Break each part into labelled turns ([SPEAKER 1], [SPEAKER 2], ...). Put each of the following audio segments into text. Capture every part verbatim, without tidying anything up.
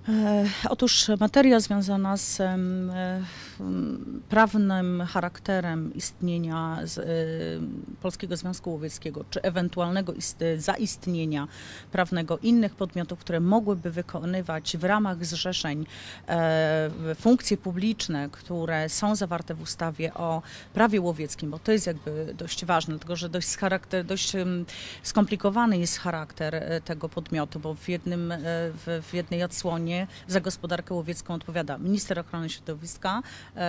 [SPEAKER 1] E, Otóż materia związana z em, e, m, prawnym charakterem istnienia z, e, Polskiego Związku Łowieckiego, czy ewentualnego ist, zaistnienia prawnego innych podmiotów, które mogłyby wykonywać w ramach zrzeszeń e, funkcje publiczne, które są zawarte w ustawie o prawie łowieckim, bo to jest jakby dość ważne, dlatego że dość, charakter, dość em, skomplikowany jest charakter e, tego podmiotu, bo w, jednym, e, w, w jednej odsłonie za gospodarkę łowiecką odpowiada minister ochrony środowiska, e,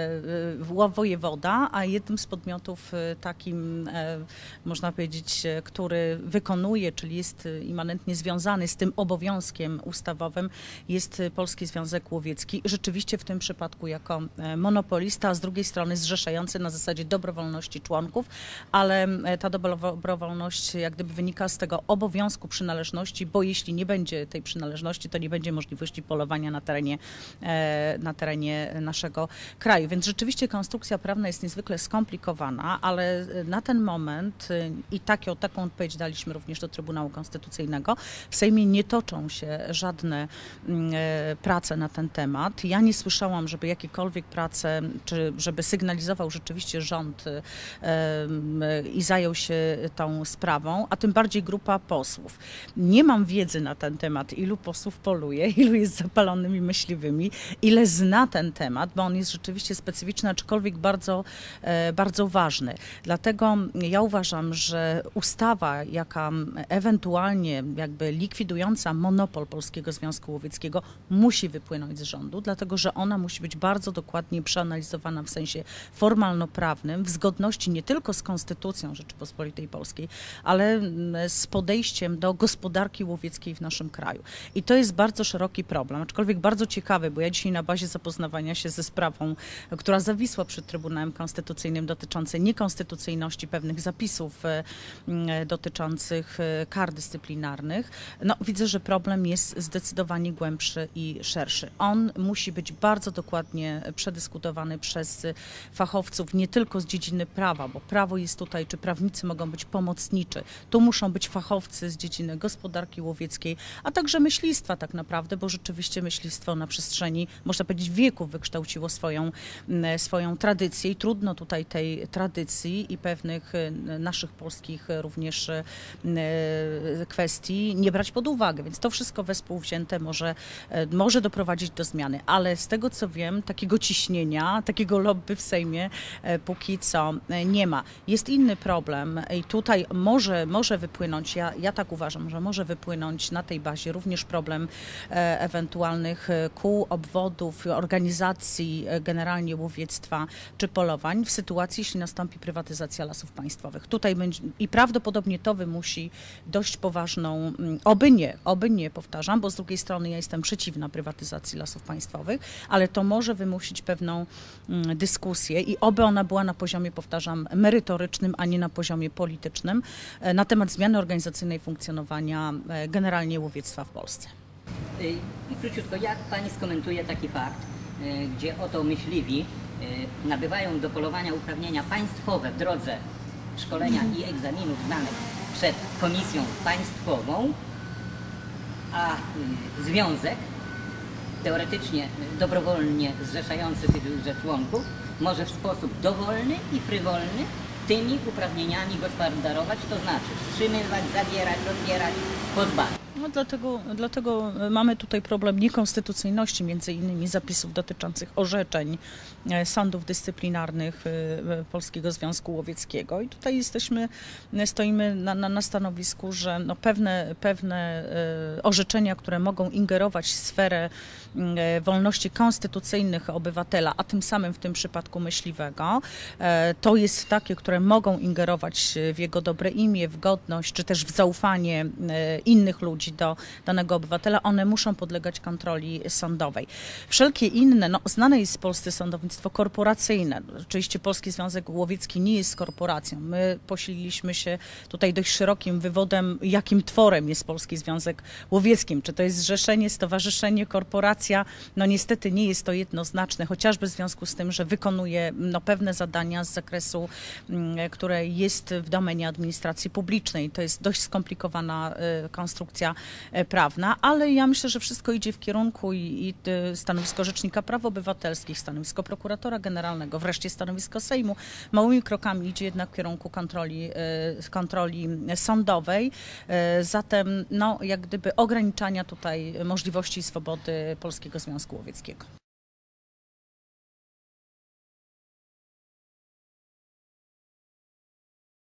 [SPEAKER 1] e, wojewoda, a jednym z podmiotów e, takim, e, można powiedzieć, e, który wykonuje, czyli jest immanentnie związany z tym obowiązkiem ustawowym, jest Polski Związek Łowiecki. Rzeczywiście w tym przypadku jako e, monopolista, a z drugiej strony zrzeszający na zasadzie dobrowolności członków, ale e, ta dobrowolność jak gdyby wynika z tego obowiązku przynależności, bo jeśli nie będzie tej przynależności, to nie będzie możliwości polowania na terenie, e, na terenie naszego kraju. Więc rzeczywiście konstrukcja prawna jest niezwykle skomplikowana, ale na ten moment e, i takie, taką odpowiedź daliśmy również do Trybunału Konstytucyjnego. W Sejmie nie toczą się żadne e, prace na ten temat. Ja nie słyszałam, żeby jakiekolwiek prace, czy żeby sygnalizował rzeczywiście rząd e, e, i zajął się tą sprawą, a tym bardziej grupa posłów. Nie mam wiedzy na ten temat, ilu posłów poluje, ilu jest zapalonymi myśliwymi, ile zna ten temat, bo on jest rzeczywiście specyficzny, aczkolwiek bardzo, bardzo ważny. Dlatego ja uważam, że ustawa, jaka ewentualnie jakby likwidująca monopol Polskiego Związku Łowieckiego musi wypłynąć z rządu, dlatego że ona musi być bardzo dokładnie przeanalizowana w sensie formalno-prawnym, w zgodności nie tylko z Konstytucją Rzeczypospolitej Polskiej, ale z podejściem do gospodarki łowieckiej w naszym kraju. I to jest bardzo szeroki problem, aczkolwiek bardzo ciekawy, bo ja dzisiaj na bazie zapoznawania się ze sprawą, która zawisła przed Trybunałem Konstytucyjnym dotyczącej niekonstytucyjności pewnych zapisów dotyczących kar dyscyplinarnych, no widzę, że problem jest zdecydowanie głębszy i szerszy. On musi być bardzo dokładnie przedyskutowany przez fachowców nie tylko z dziedziny prawa, bo prawo jest tutaj, czy prawnicy mogą być pomocniczy. Tu muszą być fachowcy z dziedziny gospodarki łowieckiej, a także myślistwa tak naprawdę, bo rzeczywiście myślistwo na przestrzeni, można powiedzieć, wieków wykształciło swoją, swoją tradycję i trudno tutaj tej tradycji i pewnych naszych polskich również kwestii nie brać pod uwagę, więc to wszystko wespół wzięte może, może doprowadzić do zmiany, ale z tego co wiem, takiego ciśnienia, takiego lobby w Sejmie póki co nie ma. Jest inny problem i tutaj może, może wypłynąć, ja, ja tak uważam, że może wypłynąć na tej bazie również problem e, ewentualnych kół, obwodów, organizacji e, generalnie łowiectwa czy polowań w sytuacji, jeśli nastąpi prywatyzacja lasów państwowych. Tutaj będzie, i prawdopodobnie to wymusi dość poważną, oby nie, oby nie, powtarzam, bo z drugiej strony ja jestem przeciwna prywatyzacji lasów państwowych, ale to może wymusić pewną mm, dyskusję i oby ona była na poziomie, powtarzam, merytorycznym, a nie na poziomie politycznym e, na temat zmiany organizacyjnej funkcjonowania e, generalnie łowiectwa w Polsce.
[SPEAKER 2] I króciutko, jak Pani skomentuje taki fakt, gdzie oto myśliwi nabywają do polowania uprawnienia państwowe w drodze szkolenia i egzaminów znanych przed komisją państwową, a związek teoretycznie dobrowolnie zrzeszający tychże członków może w sposób dowolny i frywolny tymi uprawnieniami gospodarować, to znaczy wstrzymywać, zabierać, rozbierać, pozbawiać.
[SPEAKER 1] No dlatego, dlatego mamy tutaj problem niekonstytucyjności między innymi zapisów dotyczących orzeczeń sądów dyscyplinarnych Polskiego Związku Łowieckiego i tutaj jesteśmy, stoimy na, na, na stanowisku, że no pewne, pewne orzeczenia, które mogą ingerować w sferę wolności konstytucyjnych obywatela, a tym samym w tym przypadku myśliwego, to jest takie, które mogą ingerować w jego dobre imię, w godność, czy też w zaufanie innych ludzi do danego obywatela, one muszą podlegać kontroli sądowej. Wszelkie inne, no znane jest w Polsce sądownictwo korporacyjne. Oczywiście Polski Związek Łowiecki nie jest korporacją. My posililiśmy się tutaj dość szerokim wywodem, jakim tworem jest Polski Związek Łowiecki. Czy to jest zrzeszenie, stowarzyszenie, korporacja? No niestety nie jest to jednoznaczne, chociażby w związku z tym, że wykonuje no, pewne zadania z zakresu, które jest w domenie administracji publicznej. To jest dość skomplikowana y, konstrukcja kwestia e, prawna, ale ja myślę, że wszystko idzie w kierunku i, i e, stanowisko Rzecznika Praw Obywatelskich, stanowisko Prokuratora Generalnego, wreszcie stanowisko Sejmu małymi krokami idzie jednak w kierunku kontroli, e, kontroli sądowej, e, zatem no, jak gdyby ograniczania tutaj możliwości i swobody Polskiego Związku Łowieckiego.